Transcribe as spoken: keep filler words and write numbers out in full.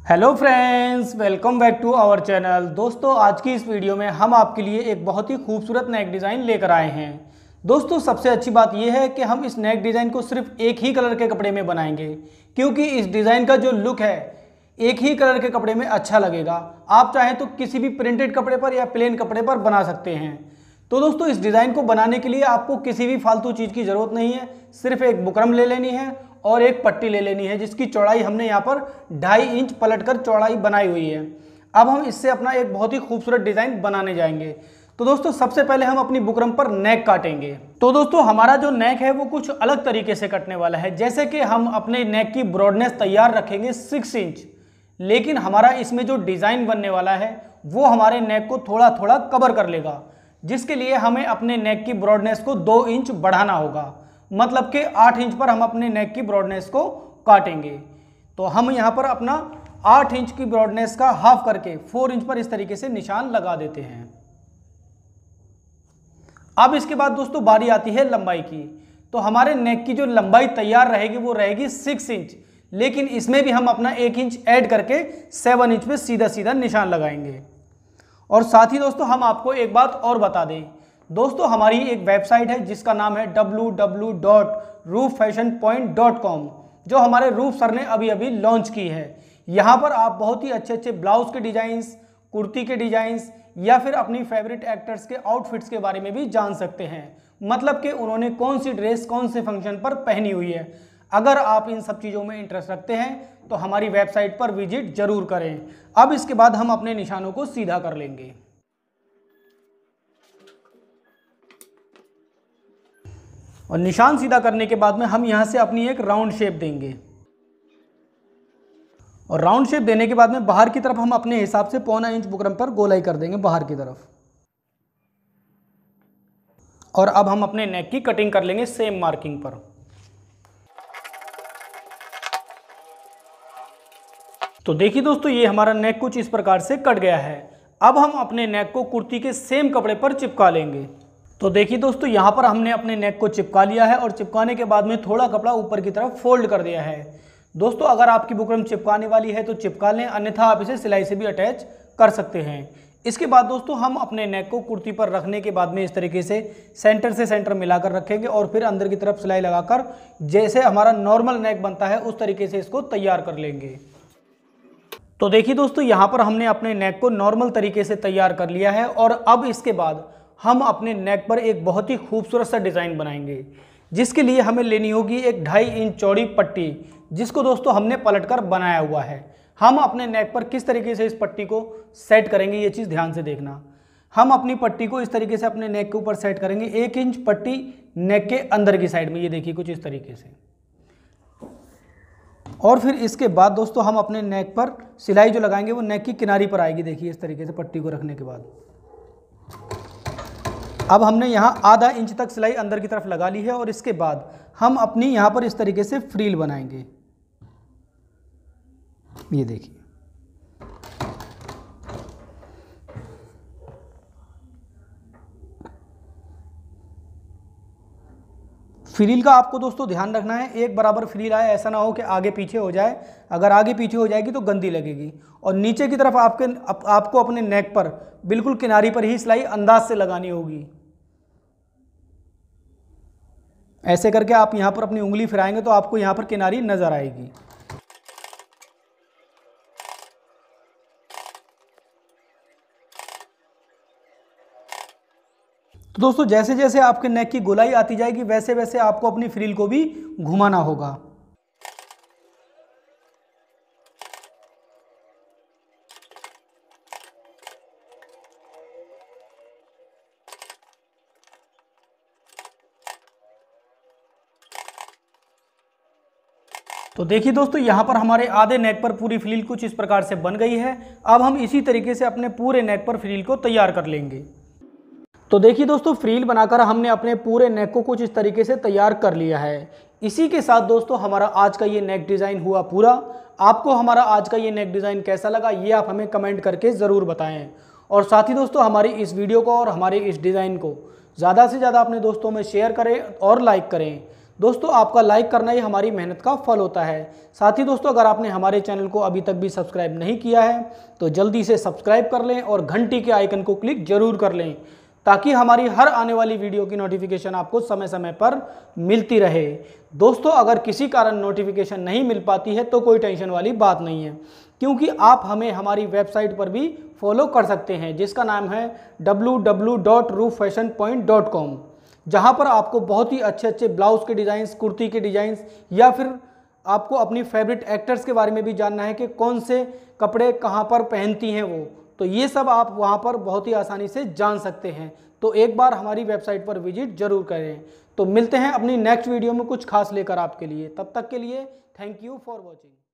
Hello friends, welcome back to our channel. दोस्तों, आज की इस वीडियो में हम आपके लिए एक बहुत ही खूबसूरत नेक डिज़ाइन लेकर आए हैं। दोस्तों, सबसे अच्छी बात यह है कि हम इस नेक डिज़ाइन को सिर्फ एक ही कलर के कपड़े में बनाएंगे, क्योंकि इस डिज़ाइन का जो लुक है एक ही कलर के कपड़े में अच्छा लगेगा। आप चाहें तो किसी भी प्रिंटेड कपड़े पर या प्लेन कपड़े पर बना सकते हैं। तो दोस्तों, इस डिज़ाइन को बनाने के लिए आपको किसी भी फालतू चीज़ की ज़रूरत नहीं है। सिर्फ एक बुकरम ले लेनी है और एक पट्टी ले लेनी है, जिसकी चौड़ाई हमने यहाँ पर ढाई इंच पलटकर चौड़ाई बनाई हुई है। अब हम इससे अपना एक बहुत ही खूबसूरत डिज़ाइन बनाने जाएंगे। तो दोस्तों, सबसे पहले हम अपनी बुकरम पर नेक काटेंगे। तो दोस्तों, हमारा जो नेक है वो कुछ अलग तरीके से कटने वाला है। जैसे कि हम अपने नेक की ब्रॉडनेस तैयार रखेंगे सिक्स इंच, लेकिन हमारा इसमें जो डिज़ाइन बनने वाला है वो हमारे नेक को थोड़ा थोड़ा कवर कर लेगा, जिसके लिए हमें अपने नेक की ब्रॉडनेस को दो इंच बढ़ाना होगा। मतलब कि आठ इंच पर हम अपने नेक की ब्रॉडनेस को काटेंगे। तो हम यहाँ पर अपना आठ इंच की ब्रॉडनेस का हाफ करके फोर इंच पर इस तरीके से निशान लगा देते हैं। अब इसके बाद दोस्तों बारी आती है लंबाई की। तो हमारे नेक की जो लंबाई तैयार रहेगी वो रहेगी सिक्स इंच, लेकिन इसमें भी हम अपना एक इंच ऐड करके सेवन इंच पे सीधा सीधा निशान लगाएंगे। और साथ ही दोस्तों, हम आपको एक बात और बता दें। दोस्तों, हमारी एक वेबसाइट है जिसका नाम है W W W dot roof fashion point dot com, जो हमारे रूफ सर ने अभी अभी लॉन्च की है। यहाँ पर आप बहुत ही अच्छे अच्छे ब्लाउज के डिजाइन्स, कुर्ती के डिजाइन्स या फिर अपनी फेवरेट एक्टर्स के आउटफिट्स के बारे में भी जान सकते हैं। मतलब कि उन्होंने कौन सी ड्रेस कौन से फंक्शन पर पहनी हुई है। अगर आप इन सब चीज़ों में इंटरेस्ट रखते हैं तो हमारी वेबसाइट पर विजिट जरूर करें। अब इसके बाद हम अपने निशानों को सीधा कर लेंगे। और निशान सीधा करने के बाद में हम यहाँ से अपनी एक राउंड शेप देंगे। और राउंड शेप देने के बाद में बाहर की तरफ हम अपने हिसाब से पौना इंच बुकरम पर गोलाई कर देंगे बाहर की तरफ। और अब हम अपने नेक की कटिंग कर लेंगे सेम मार्किंग पर। तो देखिए दोस्तों, ये हमारा नेक कुछ इस प्रकार से कट गया है। अब हम अपने नेक को कुर्ती के सेम कपड़े पर चिपका लेंगे। तो देखिए दोस्तों, यहाँ पर हमने अपने नेक को चिपका लिया है और चिपकाने के बाद में थोड़ा कपड़ा ऊपर की तरफ फोल्ड कर दिया है। दोस्तों, अगर आपकी बुकरम चिपकाने वाली है तो चिपका लें, अन्यथा आप इसे सिलाई से भी अटैच कर सकते हैं। इसके बाद दोस्तों, हम अपने नेक को कुर्ती पर रखने के बाद में इस तरीके से सेंटर से सेंटर मिलाकर रखेंगे और फिर अंदर की तरफ सिलाई लगाकर जैसे हमारा नॉर्मल नेक बनता है उस तरीके से इसको तैयार कर लेंगे। तो देखिए दोस्तों, यहाँ पर हमने अपने नेक को नॉर्मल तरीके से तैयार कर लिया है। और अब इसके बाद हम अपने नेक पर एक बहुत ही खूबसूरत सा डिज़ाइन बनाएंगे, जिसके लिए हमें लेनी होगी एक ढाई इंच चौड़ी पट्टी, जिसको दोस्तों हमने पलटकर बनाया हुआ है। हम अपने नेक पर किस तरीके से इस पट्टी को सेट करेंगे ये चीज़ ध्यान से देखना। हम अपनी पट्टी को इस तरीके से अपने नेक के ऊपर सेट करेंगे, एक इंच पट्टी नेक के अंदर की साइड में, ये देखिए कुछ इस तरीके से। और फिर इसके बाद दोस्तों हम अपने नेक पर सिलाई जो लगाएंगे वो नेक की किनारी पर आएगी। देखिए इस तरीके से पट्टी को रखने के बाद अब हमने यहाँ आधा इंच तक सिलाई अंदर की तरफ लगा ली है। और इसके बाद हम अपनी यहाँ पर इस तरीके से फ्रील बनाएंगे। ये देखिए, फ्रील का आपको दोस्तों ध्यान रखना है, एक बराबर फ्रील आए, ऐसा ना हो कि आगे पीछे हो जाए। अगर आगे पीछे हो जाएगी तो गंदी लगेगी। और नीचे की तरफ आपके आप, आपको अपने नेक पर बिल्कुल किनारी पर ही सिलाई अंदाज से लगानी होगी। ऐसे करके आप यहाँ पर अपनी उंगली फिराएंगे तो आपको यहाँ पर किनारी नजर आएगी। तो दोस्तों, जैसे जैसे आपके नेक की गोलाई आती जाएगी वैसे वैसे आपको अपनी फ्रील को भी घुमाना होगा। तो देखिए दोस्तों, यहाँ पर हमारे आधे नेक पर पूरी फ्रील कुछ इस प्रकार से बन गई है। अब हम इसी तरीके से अपने पूरे नेक पर फ्रील को तैयार कर लेंगे। तो देखिए दोस्तों, फ्रील बनाकर हमने अपने पूरे नेक को कुछ इस तरीके से तैयार कर लिया है। इसी के साथ दोस्तों हमारा आज का ये नेक डिज़ाइन हुआ पूरा। आपको हमारा आज का ये नेक डिज़ाइन कैसा लगा ये आप हमें कमेंट करके ज़रूर बताएं। और साथ ही दोस्तों, हमारी इस वीडियो को और हमारे इस डिज़ाइन को ज़्यादा से ज़्यादा अपने दोस्तों में शेयर करें और लाइक करें, दोस्तों आपका लाइक करना ही हमारी मेहनत का फल होता है। साथ ही दोस्तों अगर आपने हमारे चैनल को अभी तक भी सब्सक्राइब नहीं किया है तो जल्दी से सब्सक्राइब कर लें और घंटी के आइकन को क्लिक जरूर कर लें ताकि हमारी हर आने वाली वीडियो की नोटिफिकेशन आपको समय समय पर मिलती रहे। दोस्तों अगर किसी कारण नोटिफिकेशन नहीं मिल पाती है तो कोई टेंशन वाली बात नहीं है, क्योंकि आप हमें हमारी वेबसाइट पर भी फॉलो कर सकते हैं जिसका नाम है W W W dot roof fashion point dot com, जहाँ पर आपको बहुत ही अच्छे अच्छे ब्लाउज़ के डिज़ाइंस, कुर्ती के डिज़ाइंस या फिर आपको अपनी फेवरेट एक्टर्स के बारे में भी जानना है कि कौन से कपड़े कहाँ पर पहनती हैं वो, तो ये सब आप वहाँ पर बहुत ही आसानी से जान सकते हैं। तो एक बार हमारी वेबसाइट पर विजिट जरूर करें। तो मिलते हैं अपनी नेक्स्ट वीडियो में कुछ खास लेकर आपके लिए। तब तक के लिए थैंक यू फॉर वॉचिंग।